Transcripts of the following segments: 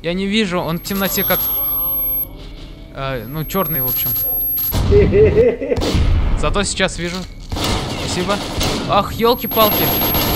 Я не вижу, он в темноте как... ну, черный, в общем. Зато сейчас вижу. Спасибо. Ах, елки-палки.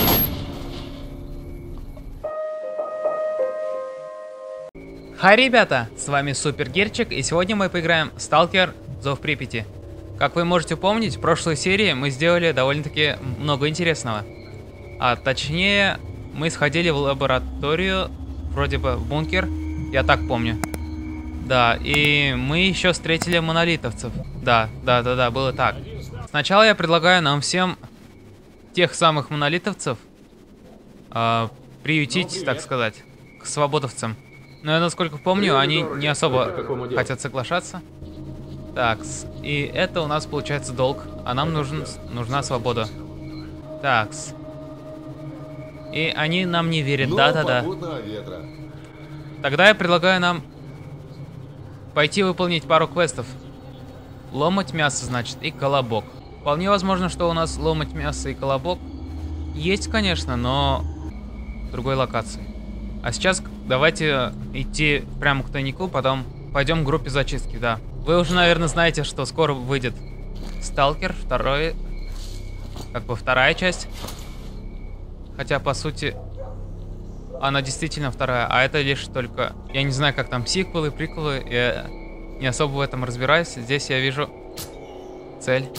Хай, ребята, с вами Супер Герчик, и сегодня мы поиграем в Сталкер: Зов Припяти. Как вы можете помнить, в прошлой серии мы сделали довольно-таки много интересного. А точнее, мы сходили в лабораторию, вроде бы в бункер, я так помню. Да, и мы еще встретили монолитовцев. Да, было так. Сначала я предлагаю нам всем тех самых монолитовцев приютить, так сказать, к свободовцам. Но я, насколько помню, они не особо хотят соглашаться. Так, и это у нас получается долг, а нам нужна свобода. Такс. И они нам не верят, да. Тогда я предлагаю нам пойти выполнить пару квестов. Ломать мясо, значит, и колобок. Вполне возможно, что у нас ломать мясо и колобок есть, конечно, но в другой локации. А сейчас давайте идти прямо к тайнику, потом пойдем к группе зачистки, да. Вы уже, наверное, знаете, что скоро выйдет Сталкер, вторая часть. Хотя, по сути, она действительно вторая, а это лишь только... Я не знаю, как там сиквелы, приквелы, я не особо в этом разбираюсь. Здесь я вижу цель.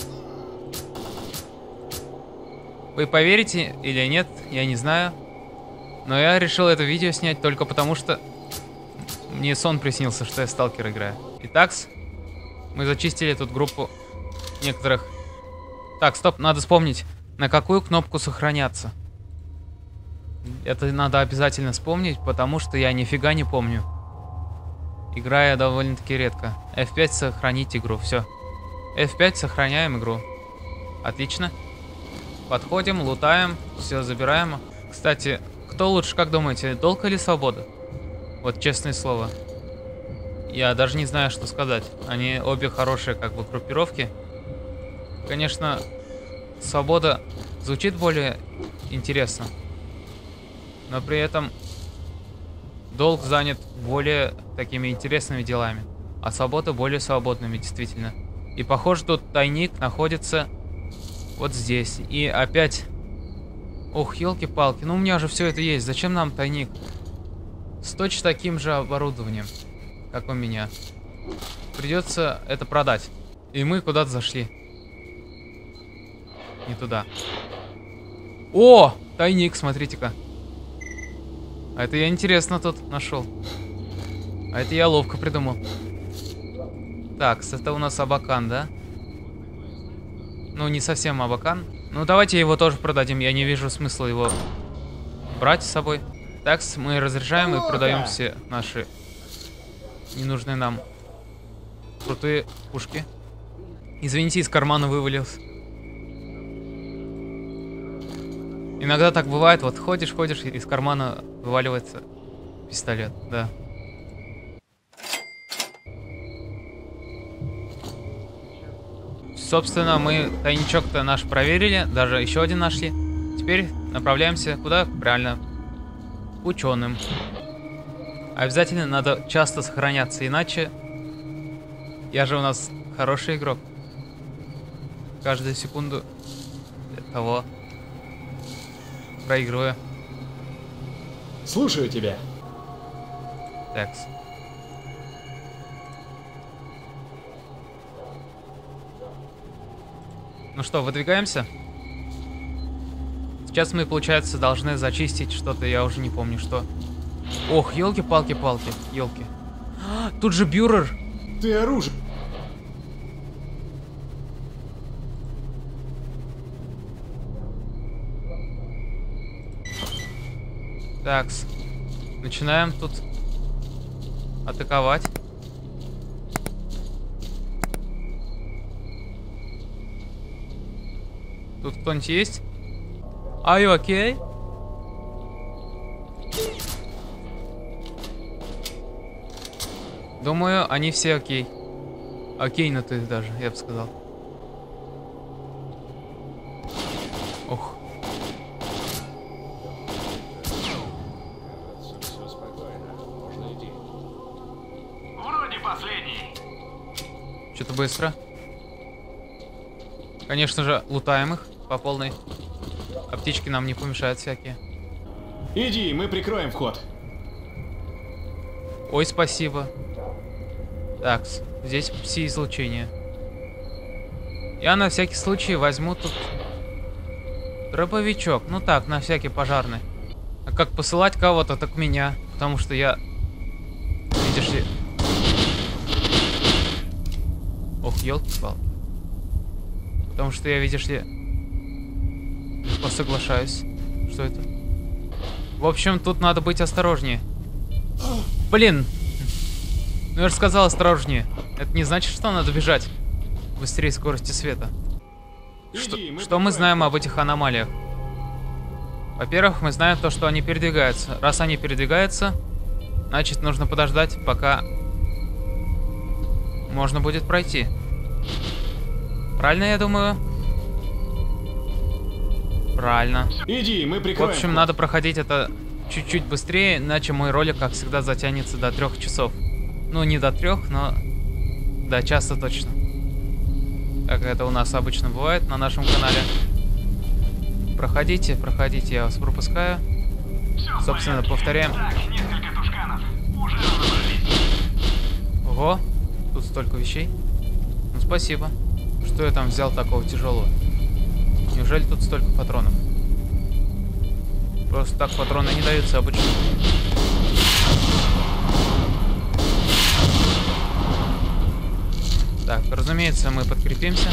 Вы поверите или нет, я не знаю. Но я решил это видео снять только потому, что мне сон приснился, что я в Сталкер играю. Итак, мы зачистили тут группу некоторых... Так, стоп, надо вспомнить, на какую кнопку сохраняться. Это надо обязательно вспомнить, потому что я нифига не помню. Играю довольно-таки редко. F5 сохранить игру, все. F5 сохраняем игру. Отлично. Подходим, лутаем, все забираем. Кстати, кто лучше, как думаете, долг или свобода? Вот честное слово. Я даже не знаю, что сказать. Они обе хорошие, как бы, группировки. Конечно, свобода звучит более интересно. Но при этом долг занят более такими интересными делами. А свобода более свободными, действительно. И похоже, тут тайник находится вот здесь. И опять... Ох, елки-палки, ну у меня же все это есть. Зачем нам тайник? С точно таким же оборудованием, как у меня. Придется это продать. И мы куда-то зашли. Не туда. О! Тайник, смотрите-ка. А это я интересно тут нашел. А это я ловко придумал. Так, это у нас Абакан, да? Ну, не совсем Абакан. Ну, давайте его тоже продадим. Я не вижу смысла его брать с собой. Так, мы разряжаем и продаем все наши ненужные нам крутые пушки. Извините, из кармана вывалился. Иногда так бывает, вот ходишь, и из кармана вываливается пистолет, да. Собственно, мы тайничок-то наш проверили, даже еще один нашли. Теперь направляемся куда? Правильно, к ученым. Обязательно надо часто сохраняться, иначе... Я же у нас хороший игрок. Каждую секунду того проигрываю. Слушаю тебя. Такс. Ну что, выдвигаемся? Сейчас мы, получается, должны зачистить что-то, я уже не помню что. Ох, елки-палки-палки, елки. Тут же бюрер. Ты оружие. Такс. Начинаем тут атаковать. Тут кто-нибудь есть? Are you okay? Думаю, они все окей. Окейнутые даже, я бы сказал. Ох. Все спокойно. Можно идти. последний. Что-то быстро. Конечно же, лутаем их по полной. Аптечки нам не помешают всякие. Иди, мы прикроем вход. Ой, спасибо. Так, здесь пси-излучение. Я на всякий случай возьму тут дробовичок. Ну так, на всякий пожарный. А как посылать кого-то, так меня. Потому что я... Видишь ли... Ох, елки-палки. Потому что я, видишь ли... Легко соглашаюсь. Что это? В общем, тут надо быть осторожнее. Блин! Ну я же сказал осторожнее. Это не значит, что надо бежать быстрее скорости света. Что мы знаем об этих аномалиях? Во-первых, мы знаем то, что они передвигаются. Раз они передвигаются, значит нужно подождать, пока можно будет пройти. Правильно, я думаю? Правильно. Иди, мы прикроем. В общем, надо проходить это чуть-чуть быстрее, иначе мой ролик, как всегда, затянется до 3 часов. Ну, не до 3, но до часа точно. Как это у нас обычно бывает на нашем канале. Проходите, проходите, я вас пропускаю. Собственно, повторяем. Так, несколько тушканов. Уже разобрались. Ого, тут столько вещей. Ну, спасибо. Что я там взял такого тяжелого? Неужели тут столько патронов? Просто так патроны не даются обычно. Так, разумеется, мы подкрепимся.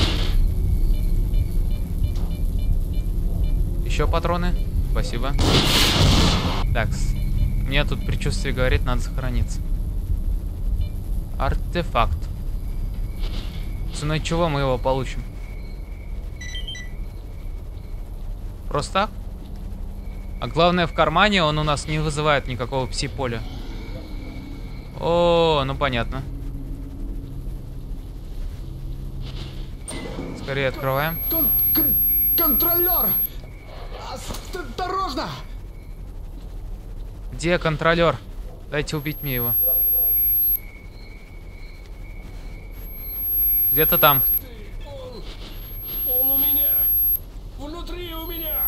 Еще патроны. Спасибо. Так, мне тут предчувствие говорит, надо сохраниться. Артефакт. Ценой чего мы его получим? Просто так? А главное, в кармане он у нас не вызывает никакого пси-поля. О, ну понятно. Скорее открываем. Контролер! Осторожно! Где контролер? Дайте убить мне его. Где-то там. Он у меня. Внутри у меня.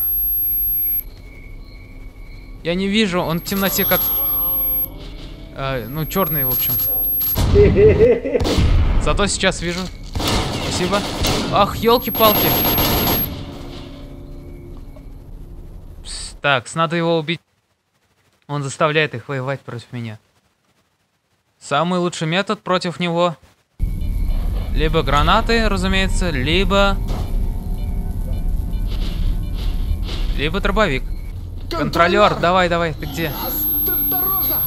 Я не вижу, он в темноте как... ну, черный, в общем. Зато сейчас вижу. Спасибо. Ах, елки-палки. Так, надо его убить. Он заставляет их воевать против меня. Самый лучший метод против него. Либо гранаты, разумеется, либо дробовик. Контролер, давай, давай, ты где? Осторожно!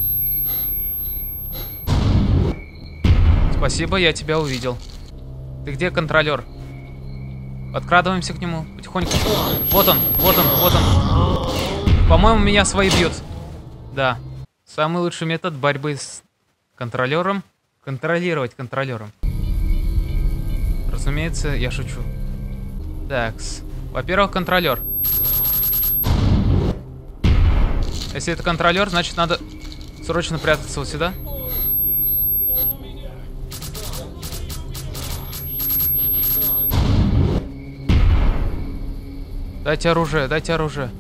Спасибо, я тебя увидел. Ты где, контролер? Подкрадываемся к нему потихоньку. Вот он, вот он, вот он. По-моему, меня свои бьют. Да. Самый лучший метод борьбы с контролером. Контролировать контролером. Разумеется, я шучу. Такс. Во-первых, контролер. Если это контролер, значит надо срочно прятаться вот сюда. Дайте оружие, дайте оружие.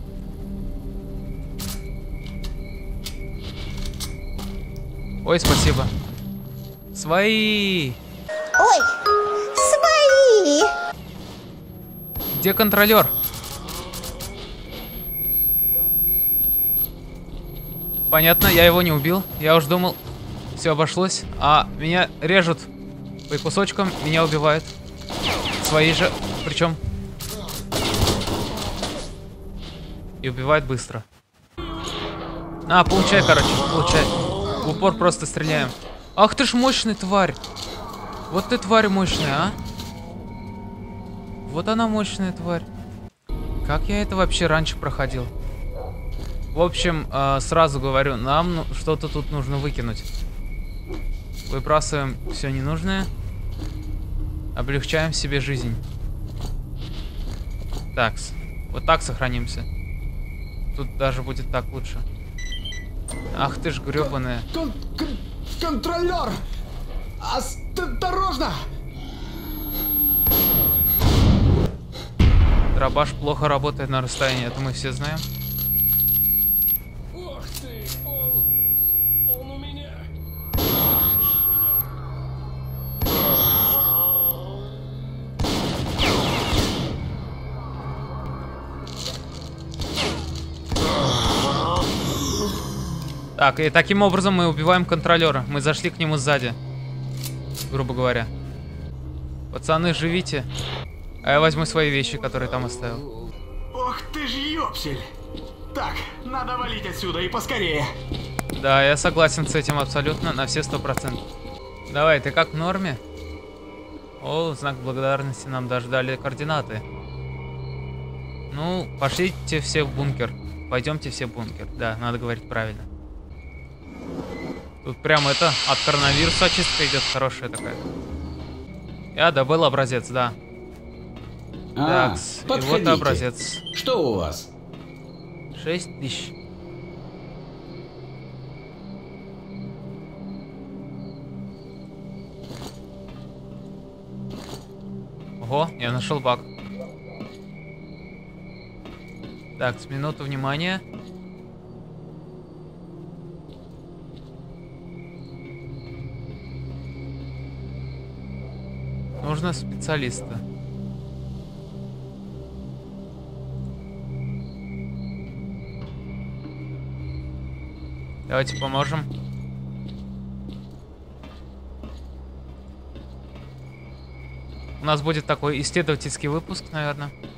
Ой, спасибо. Свои. Ой, свои. Где контролер? Понятно, я его не убил. Я уж думал, все обошлось. А меня режут по кусочкам, меня убивают. Свои же, причем. И убивают быстро. А, получай, короче, получай. В упор просто стреляем. Ах ты ж мощный, тварь. Вот ты, тварь мощная, а. Вот она, мощная тварь. Как я это вообще раньше проходил? В общем, сразу говорю, нам что-то тут нужно выкинуть. Выбрасываем все ненужное. Облегчаем себе жизнь. Такс. Вот так сохранимся. Тут даже будет так лучше. Ах ты ж гребаная. Контролер! Осторожно! Дробаш плохо работает на расстоянии, это мы все знаем. Ох ты, он у меня. Так, и таким образом мы убиваем контролера. Мы зашли к нему сзади, грубо говоря. Пацаны, живите. А я возьму свои вещи, которые там оставил. Ох ты ж ёпсель. Так, надо валить отсюда и поскорее. Да, я согласен с этим абсолютно, на все 100%. Давай, ты как в норме? О, знак благодарности, нам даже дали координаты. Ну, пошлите все в бункер. Пойдемте все в бункер. Да, надо говорить правильно. Тут прям это, от коронавируса очистка идет хорошая такая. Я добыл образец, да. Такс, и вот образец. Что у вас? 6000. Ого, я нашел баг. Так, с минуту внимания. Нужно специалиста. Давайте поможем. У нас будет такой исследовательский выпуск, наверное.